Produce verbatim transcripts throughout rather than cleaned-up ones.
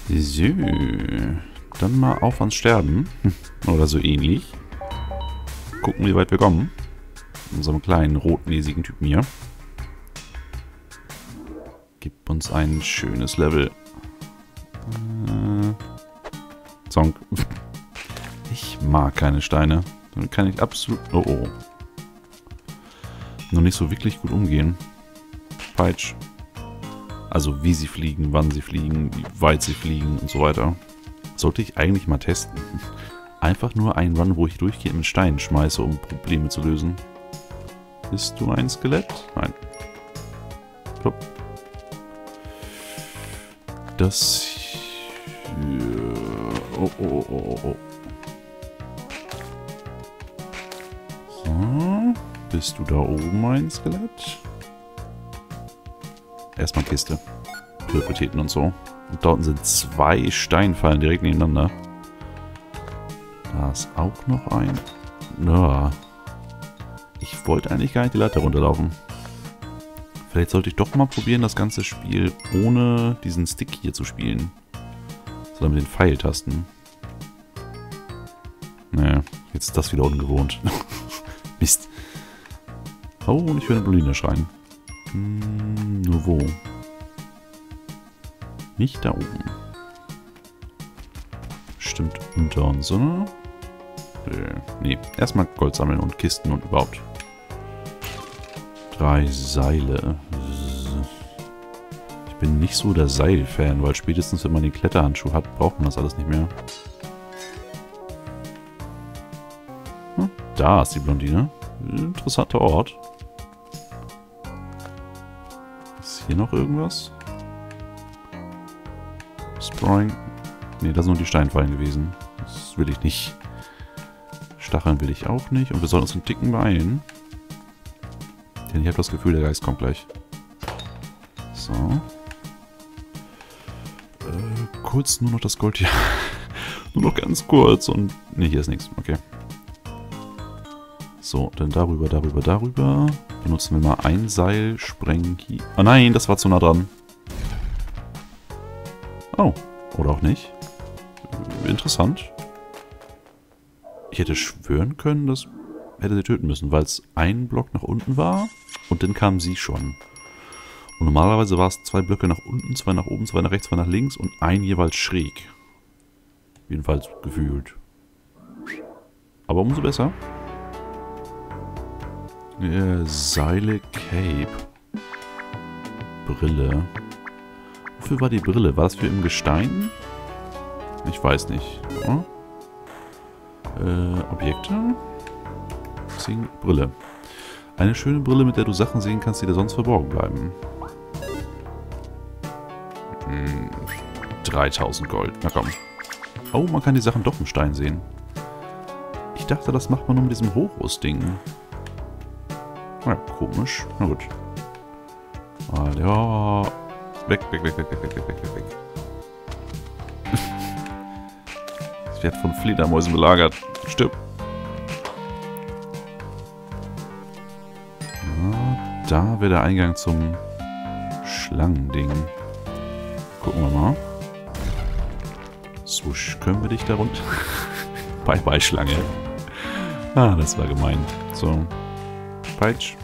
So. Dann mal auf ans Sterben. Oder so ähnlich. Gucken, wie weit wir kommen. Mit unserem kleinen, rotnäsigen Typen hier. Gib uns ein schönes Level. Äh, Zonk. Ich mag keine Steine. Damit kann ich absolut... Oh, oh. Noch nicht so wirklich gut umgehen. Peitsch. Also wie sie fliegen, wann sie fliegen, wie weit sie fliegen und so weiter. Sollte ich eigentlich mal testen. Einfach nur einen Run, wo ich durchgehend mit Steinen schmeiße, um Probleme zu lösen. Bist du ein Skelett? Nein. Plopp. Das hier... Oh, oh, oh, oh, oh. So. Bist du da oben ein Skelett? Erstmal Kiste. Prioritäten und so. Und da unten sind zwei Steinfallen direkt nebeneinander. Da ist auch noch ein. Ja. Ich wollte eigentlich gar nicht die Leiter runterlaufen. Vielleicht sollte ich doch mal probieren, das ganze Spiel ohne diesen Stick hier zu spielen. Sondern mit den Pfeiltasten. Naja, jetzt ist das wieder ungewohnt. Mist. Oh, und ich höre eine Bluline schreien. Hm, nur wo? Nicht da oben. Stimmt unter uns, oder? Nee, erstmal Gold sammeln und Kisten und überhaupt. Drei Seile. Ich bin nicht so der Seil-Fan, weil spätestens wenn man den Kletterhandschuh hat, braucht man das alles nicht mehr. Hm, da ist die Blondine. Interessanter Ort. Ist hier noch irgendwas? Sproing. Ne, das sind nur die Steinfallen gewesen. Das will ich nicht. Stacheln will ich auch nicht. Und wir sollen uns einen Ticken beeilen. Denn ich habe das Gefühl, der Geist kommt gleich. So. Äh, kurz nur noch das Gold hier. Nur noch ganz kurz. Und ne, hier ist nichts. Okay. So, dann darüber, darüber, darüber. Benutzen wir mal ein Seil. Sprengen hier. Oh nein, das war zu nah dran. Oh, oder auch nicht. Interessant. Ich hätte schwören können, das hätte sie töten müssen, weil es ein Block nach unten war und dann kam sie schon. Und normalerweise war es zwei Blöcke nach unten, zwei nach oben, zwei nach rechts, zwei nach links und ein jeweils schräg. Jedenfalls gefühlt. Aber umso besser. Äh, Seile Cape. Brille. Wofür war die Brille? War das für im Gestein? Ich weiß nicht. Oh. Äh, Objekte? Sehen, Brille. Eine schöne Brille, mit der du Sachen sehen kannst, die dir sonst verborgen bleiben. Hm, dreitausend Gold. Na komm. Oh, man kann die Sachen doch im Stein sehen. Ich dachte, das macht man nur mit diesem Horus-Ding. Ja, komisch. Na gut. Ah, ja. Weg, weg, weg, weg, weg, weg, weg, weg, weg. Ich werde von Fledermäusen belagert. Stirb. Ja, da wäre der Eingang zum Schlangending. Gucken wir mal. Swoosh, können wir dich da runter? Bye bye, Schlange. Ah, das war gemein. So. Peitsch.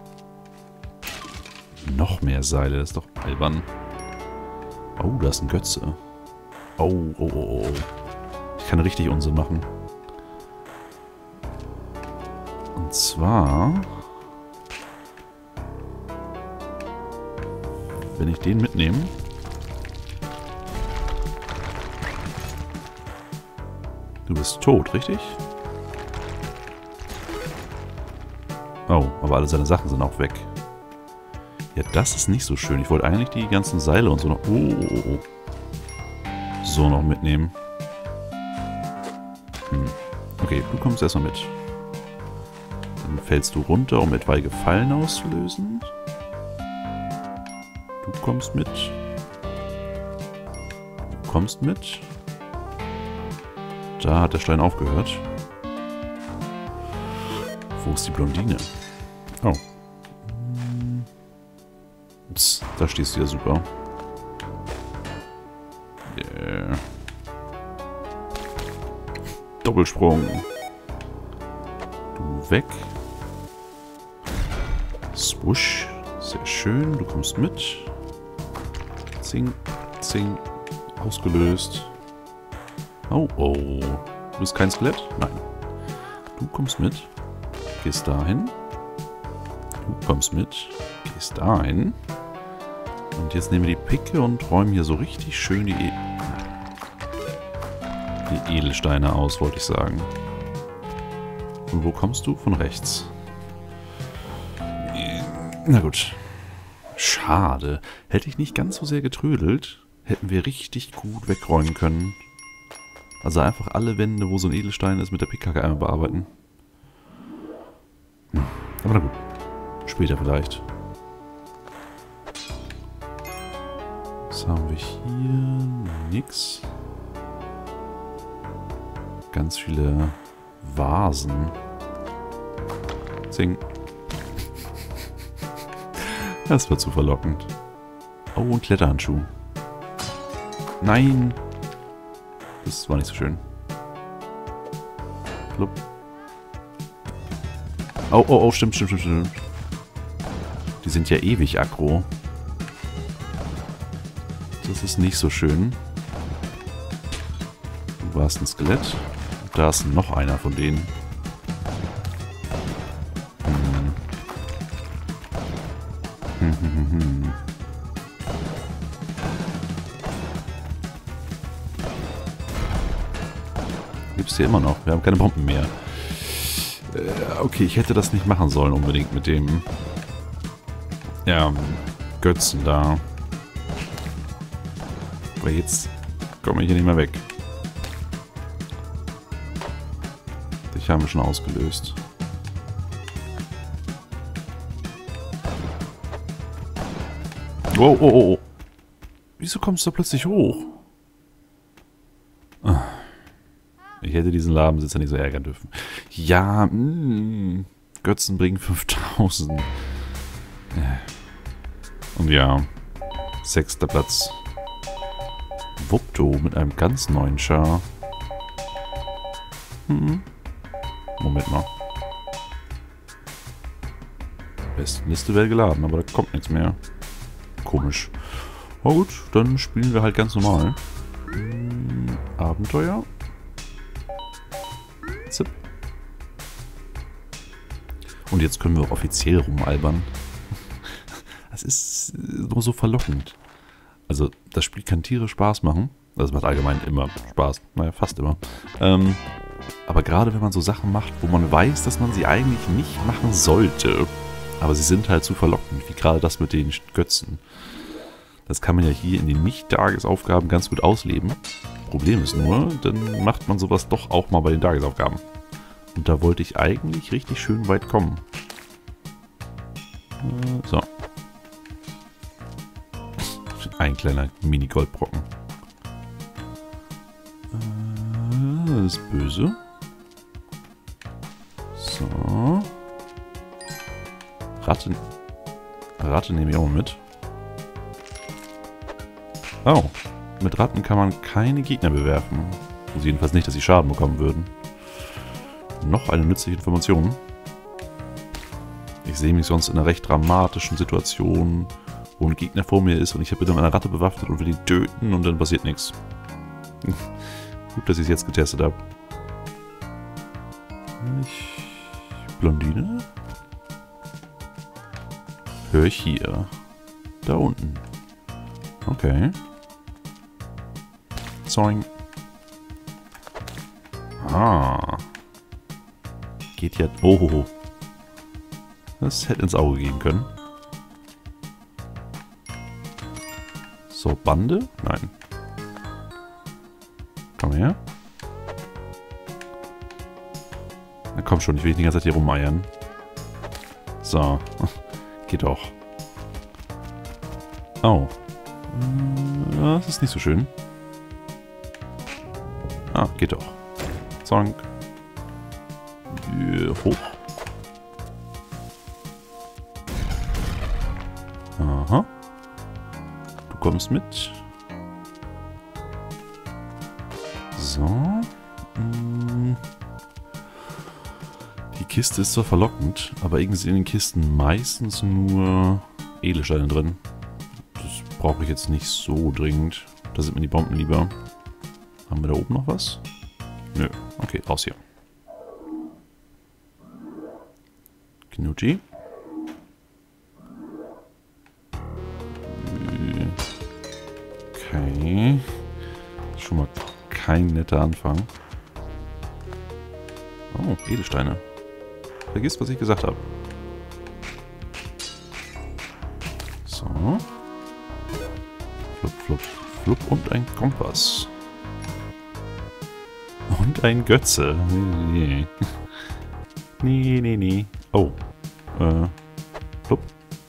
Noch mehr Seile, das ist doch albern. Oh, da ist ein Götze. Oh, oh, oh, oh. Ich kann richtig Unsinn machen. Und zwar... Wenn ich den mitnehme... Du bist tot, richtig? Oh, aber alle seine Sachen sind auch weg. Ja, das ist nicht so schön. Ich wollte eigentlich die ganzen Seile und so noch... Oh, oh, oh, oh. So noch mitnehmen. Hm. Okay, du kommst erstmal mit. Dann fällst du runter, um etwaige Fallen auszulösen. Du kommst mit. Du kommst mit. Da hat der Stein aufgehört. Wo ist die Blondine? Oh. Ups, da stehst du ja super. Doppelsprung. Du weg. Swoosh. Sehr schön. Du kommst mit. Zing, zing. Ausgelöst. Oh, oh. Du bist kein Skelett? Nein. Du kommst mit. Gehst dahin. Du kommst mit. Gehst dahin. Und jetzt nehmen wir die Picke und räumen hier so richtig schön die, e die Edelsteine aus, wollte ich sagen. Und wo kommst du? Von rechts. Na gut. Schade. Hätte ich nicht ganz so sehr getrödelt, hätten wir richtig gut wegräumen können. Also einfach alle Wände, wo so ein Edelstein ist, mit der Pickkacke einmal bearbeiten. Hm. Aber na gut. Später vielleicht. Was haben wir hier? Nix. Ganz viele Vasen. Zing. Das wird zu verlockend. Oh, ein Kletterhandschuh. Nein. Das war nicht so schön. Flupp. Oh, oh, oh, stimmt, stimmt, stimmt, stimmt. Die sind ja ewig aggro. Das ist nicht so schön. Du warst ein Skelett. Da ist noch einer von denen. Hm. Hm, hm, hm, hm. Gibt's hier immer noch. Wir haben keine Bomben mehr. Äh, okay, ich hätte das nicht machen sollen unbedingt mit dem ja, Götzen da. Aber jetzt komme ich hier nicht mehr weg. Dich haben wir schon ausgelöst. Oh, oh, oh, oh. Wieso kommst du plötzlich hoch? Ich hätte diesen Labensitzer nicht so ärgern dürfen. Ja, mh, Götzen bringen fünftausend. Und ja, sechster Platz. Wuppto mit einem ganz neuen Char. Hm. Moment mal. Bestenliste wäre geladen, aber da kommt nichts mehr. Komisch. Na gut, dann spielen wir halt ganz normal. Hm, Abenteuer. Zip. Und jetzt können wir auch offiziell rumalbern. Das ist nur so verlockend. Also, das Spiel kann tierisch Spaß machen. Das macht allgemein immer Spaß. Naja, fast immer. Ähm, aber gerade wenn man so Sachen macht, wo man weiß, dass man sie eigentlich nicht machen sollte, aber sie sind halt zu verlockend, wie gerade das mit den Götzen. Das kann man ja hier in den Nicht-Tagesaufgaben ganz gut ausleben. Problem ist nur, dann macht man sowas doch auch mal bei den Tagesaufgaben. Und da wollte ich eigentlich richtig schön weit kommen. Äh, so. Ein kleiner Mini-Goldbrocken. Äh, das ist böse. So. Ratte. Ratte nehme ich auch mal mit. Oh. Mit Ratten kann man keine Gegner bewerfen. Also jedenfalls nicht, dass sie Schaden bekommen würden. Noch eine nützliche Information. Ich sehe mich sonst in einer recht dramatischen Situation, wo ein Gegner vor mir ist und ich habe mit einer Ratte bewaffnet und will ihn töten und dann passiert nichts. Gut, dass ich es jetzt getestet habe. Ich... Blondine? Höre ich hier. Da unten. Okay. Zoing. Ah. Geht ja... Oh. Das hätte ins Auge gehen können. So, Bande? Nein. Komm her. Na komm schon, ich will nicht die ganze Zeit hier rumeiern. So. Geht doch. Oh. Das ist nicht so schön. Ah, geht doch. Zonk. Hoch. Aha. Du kommst mit. So. Hm. Kiste ist zwar verlockend, aber irgendwie sind in den Kisten meistens nur Edelsteine drin. Das brauche ich jetzt nicht so dringend. Da sind mir die Bomben lieber. Haben wir da oben noch was? Nö. Okay, raus hier. Knutschi. Okay. Schon mal kein netter Anfang. Oh, Edelsteine. Vergiss, was ich gesagt habe. So. Flup, flup, flup und ein Kompass. Und ein Götze. Nee, nee, nee, nee. Oh. Äh. Flup.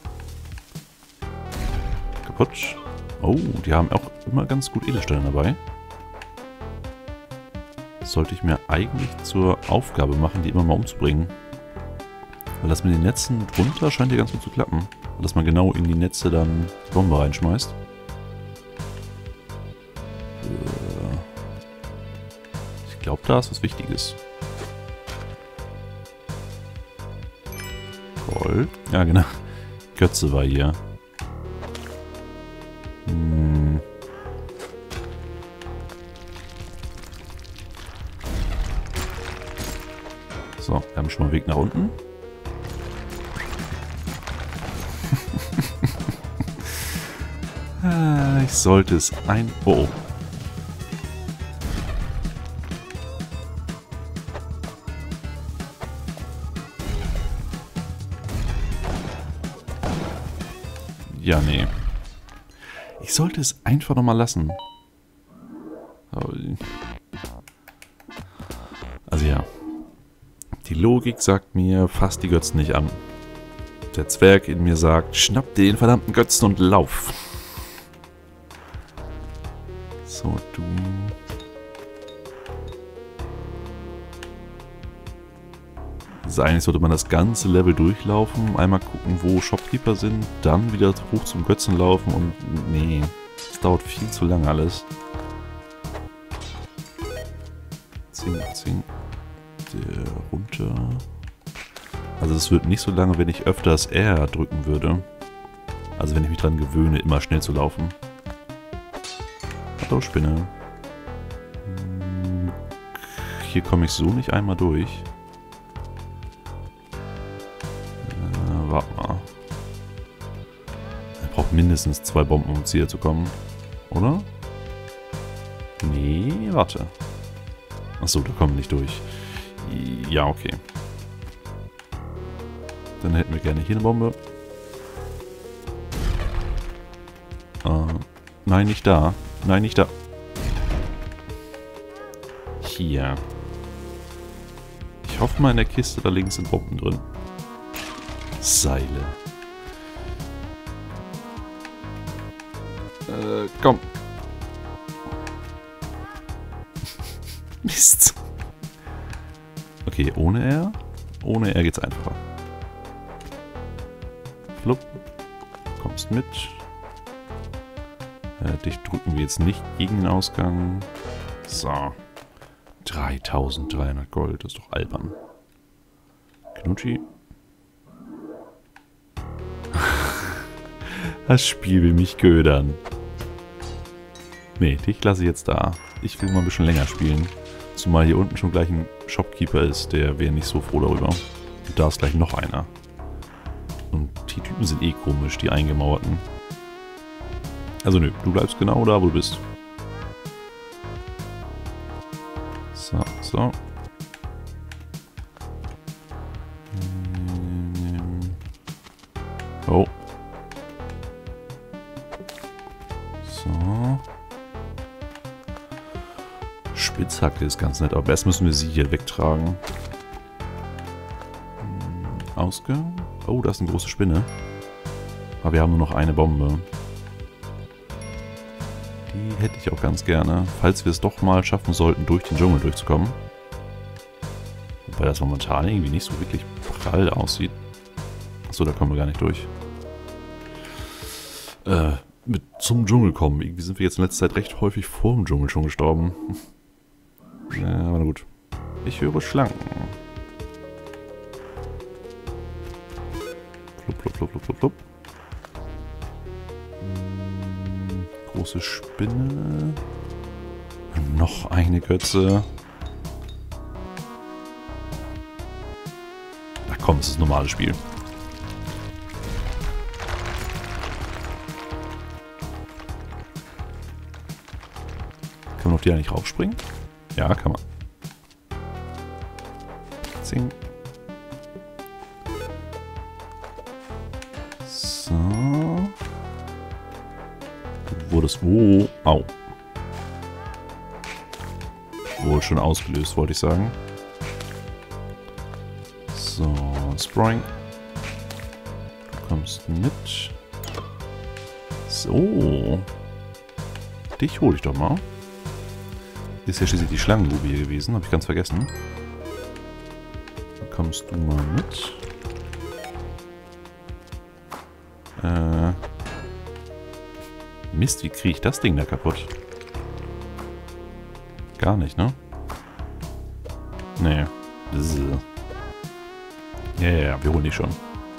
Kaputt. Oh, die haben auch immer ganz gut Edelsteine dabei. Das sollte ich mir eigentlich zur Aufgabe machen, die immer mal umzubringen. Weil das mit den Netzen drunter scheint hier ganz gut zu klappen. Dass man genau in die Netze dann die Bombe reinschmeißt. Ich glaube, da ist was Wichtiges. Gold. Ja, genau. Götze war hier. Hm. So, wir haben schon mal einen Weg nach unten. Ich sollte es ein... Oh, oh. Ja, nee. Ich sollte es einfach nochmal lassen. Also ja. Die Logik sagt mir, fass die Götzen nicht an. Der Zwerg in mir sagt, schnapp dir den verdammten Götzen und lauf. So, du... Also eigentlich sollte man das ganze Level durchlaufen, einmal gucken, wo Shopkeeper sind, dann wieder hoch zum Götzen laufen und... Nee, das dauert viel zu lange alles. Zing, zing. Der runter... Also es wird nicht so lange, wenn ich öfters R drücken würde. Also wenn ich mich dran gewöhne, immer schnell zu laufen. Hallo Spinne. Hier komme ich so nicht einmal durch. Äh, warte mal. Er braucht mindestens zwei Bomben, um Ziel zu kommen. Oder? Nee, warte. Achso, da kommen wir nicht durch. Ja, okay. Dann hätten wir gerne hier eine Bombe. Äh, nein, nicht da. Nein, nicht da. Hier. Ich hoffe mal, in der Kiste da links sind Bomben drin. Seile. Äh, komm. Mist. Okay, ohne R. Ohne R geht's einfacher. Flupp. Kommst mit. Äh, dich drücken wir jetzt nicht gegen den Ausgang. So. dreitausenddreihundert Gold, das ist doch albern. Knutschi. Das Spiel will mich ködern. Nee, dich lasse ich jetzt da. Ich will mal ein bisschen länger spielen. Zumal hier unten schon gleich ein Shopkeeper ist, der wäre nicht so froh darüber. Und da ist gleich noch einer. Und die Typen sind eh komisch, die Eingemauerten. Also nö, du bleibst genau da, wo du bist. So, so. Oh. So. Spitzhacke ist ganz nett, aber erst müssen wir sie hier wegtragen. Ausgang. Oh, da ist eine große Spinne. Aber wir haben nur noch eine Bombe. Die hätte ich auch ganz gerne, falls wir es doch mal schaffen sollten, durch den Dschungel durchzukommen. Wobei das momentan irgendwie nicht so wirklich prall aussieht. Achso, da kommen wir gar nicht durch. Äh, mit zum Dschungel kommen. Irgendwie sind wir jetzt in letzter Zeit recht häufig vor dem Dschungel schon gestorben. Ja, aber na gut. Ich höre Schlangen. Flup, flup, flup, flup, flup, flup. Hm, große Spinne. Noch eine Götze. Ach komm, es ist ein normales Spiel. Kann man auf die eigentlich raufspringen? Ja, kann man. Zing. So. Du wurdest wo? Au. Wohl schon ausgelöst, wollte ich sagen. So, Spring. Du kommst mit. So. Dich hole ich doch mal. Ist ja schließlich die Schlangengrube hier gewesen, habe ich ganz vergessen. Dann kommst du mal mit. Äh. Mist, wie kriege ich das Ding da kaputt? Gar nicht, ne? Nee. Ja, ja, ja, wir holen die schon.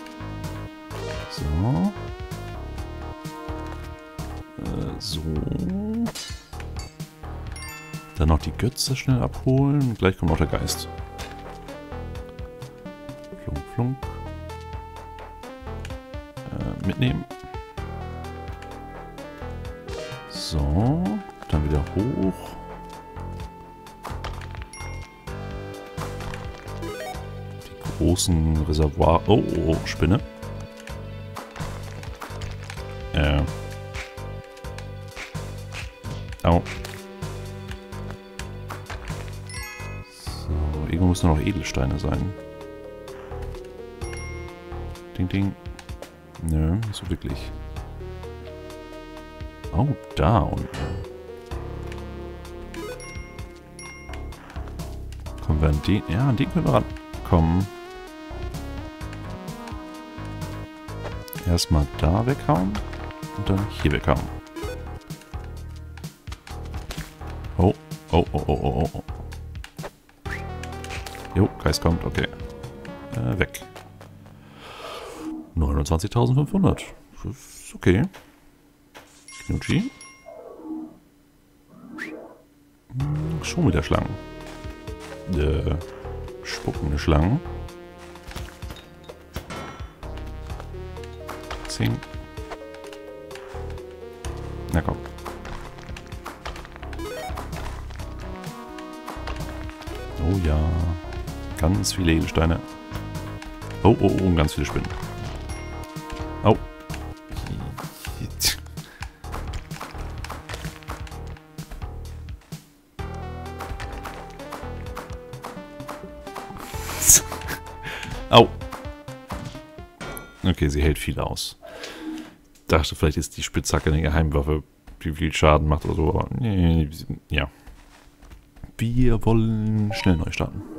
So. Äh, so. Dann noch die Götze schnell abholen. Und gleich kommt auch der Geist. Flunk, flunk. Äh, mitnehmen. So. Dann wieder hoch. Die großen Reservoir. Oh, oh, oh, Spinne. Äh. Au. Irgendwo müssen noch Edelsteine sein. Ding, ding. Nö, nicht so wirklich. Oh, da unten. Kommen wir an den... Ja, an den können wir rankommen. Erstmal da weghauen. Und dann hier weghauen. Oh, oh, oh, oh, oh, oh. Jo, Geist kommt, okay. Äh, weg. neunundzwanzigtausendfünfhundert. Ist okay. Knutschi. Hm, schon wieder Schlangen. Äh, spuckende Schlangen. Zehn. Na komm. Oh ja. Ganz viele Edelsteine. Oh, oh, oh, und ganz viele Spinnen. Oh. Au. Okay, sie hält viel aus. Dachte, vielleicht ist die Spitzhacke eine Geheimwaffe, die viel Schaden macht oder so, aber nee, ja. Wir wollen schnell neu starten.